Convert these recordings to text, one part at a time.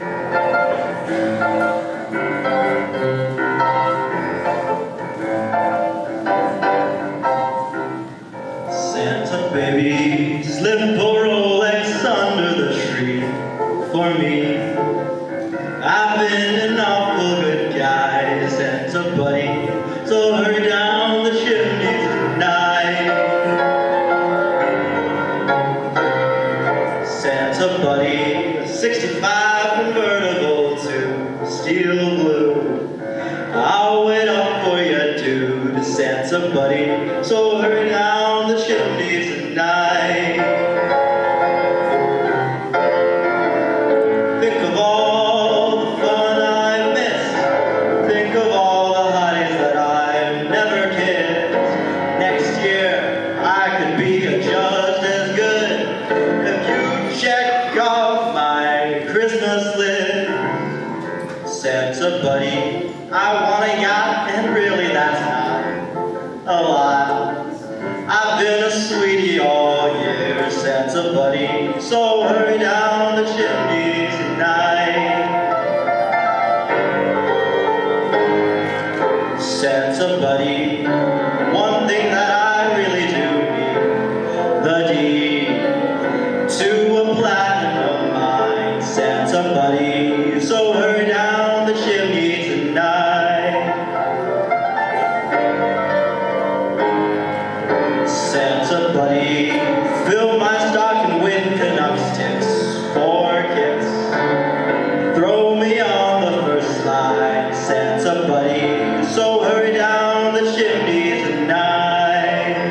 Santa baby, slip a Rolex under the tree for me. I've been an awful good guy, Santa buddy, so hurry down the chimney tonight. Santa buddy, a 65 convertible to steel blue. I'll wait up for you, dude, Santa buddy, so hurry down the chimney tonight. Think of all the fun I missed. Think of all the hotties that I've never kissed. Next year I could be just as good if you check off my Christmas list. Santa buddy, I want a yacht, and really that's not a lot. I've been a sweetie all year, Santa buddy, so hurry down the chimney tonight. Santa buddy, one thing that I really do need, the deed to a platinum mine, Santa buddy, so hurry down the chimney tonight. Santa buddy, fill my stocking with Canuck sticks for kicks. Throw me on the first line, Santa buddy, so hurry down the chimney tonight.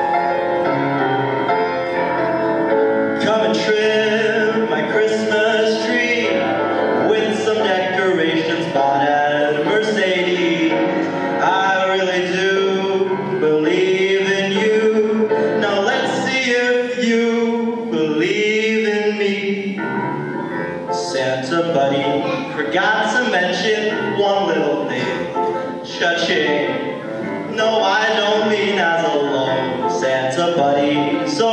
Come and trim my Christmas tree with some decorations bought at Mercedes. I really do believe in you. Now let's see if you believe in me. Santa buddy, forgot to mention one little thing. Cha-ching. No, I don't mean as a loan, Santa buddy, so